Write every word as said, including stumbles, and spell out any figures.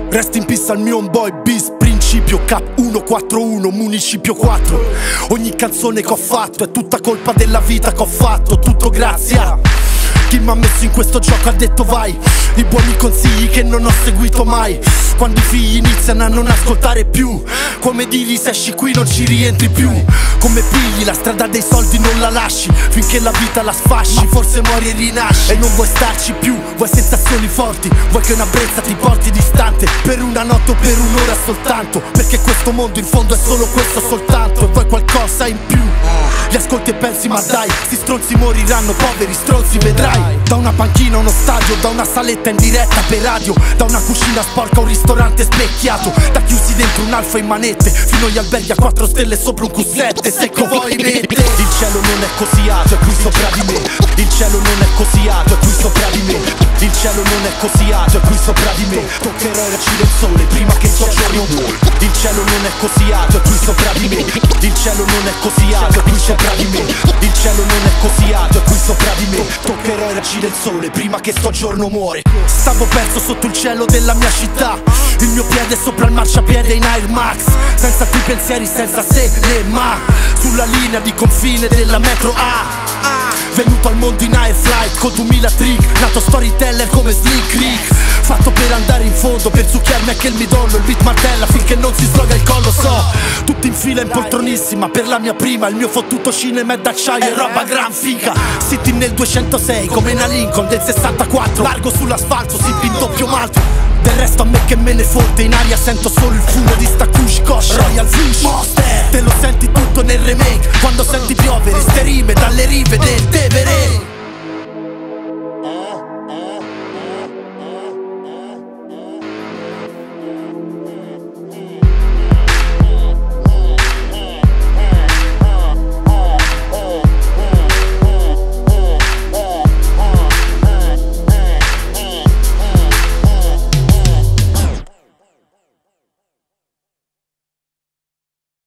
Rest in peace al mio homeboy Bis Principio Cap uno quattro uno Municipio quattro. Ogni canzone che ho fatto è tutta colpa della vita che ho fatto. Tutto grazie a chi mi ha messo in questo gioco, ha detto vai. I buoni consigli che non ho seguito mai. Quando i figli iniziano a non ascoltare più, come digli se esci qui non ci rientri più. Come pigli la strada dei soldi non la lasci, finché la vita la sfasci, forse muori e rinasci. E non vuoi starci più, vuoi sensazioni forti, vuoi che una brezza ti porti distante, per una notte o per un'ora soltanto. Perché questo mondo in fondo è solo questo soltanto. E vuoi qualcosa in più, li ascolti e pensi ma dai, sti stronzi moriranno, poveri stronzi vedrai. Da una panchina a uno stadio, da una saletta in diretta per radio, da una cucina sporca a un ristorante specchiato, da chiusi dentro un alfa in manette, fino agli alberghi a quattro stelle sopra un Q sette. Secco voi mette. Il cielo non è così alto, è qui sopra di me. Il cielo non è così alto, è qui sopra di me. Il cielo non è così alto, è qui sopra di me. Toccherò e racire il sole prima che il suo giorno muore. Il cielo non è così alto, è qui sopra di me. Il cielo non è così alto, è qui sopra di me. Il cielo non è così alto, è qui sopra di me. Toccherò e racire il sole prima che sto giorno muore. Stavo perso sotto il cielo della mia città, il mio piede sopra il marciapiede in Air Max, senza più pensieri, senza se né ma, sulla linea di confine della metro A. Venuto al mondo in air flight con duemila trick, nato storyteller come Slick Rick, fatto per andare in fondo, per succhiarmi anche il midollo. Il beat martella finché non si sloga il collo. So, tutti in fila in poltronissima per la mia prima. Il mio fottuto cinema è d'acciaio e roba gran figa. City nel duecentosei come una Lincoln del sessantaquattro, largo sull'asfalto, si in doppio malto. Del resto a me che me ne fotte, in aria sento solo il fumo di sta Kush Kosh Royal Fish Monster. Te lo senti tutto nel remake, quando senti piovere ste rime dalle rive del tempo.